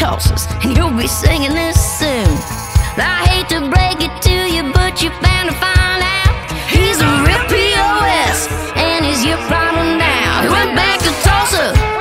tosses, and you'll be singing this soon. I hate to break it to you, but you're bound to find out he's a real POS, and he's your problem now. He went back to Tulsa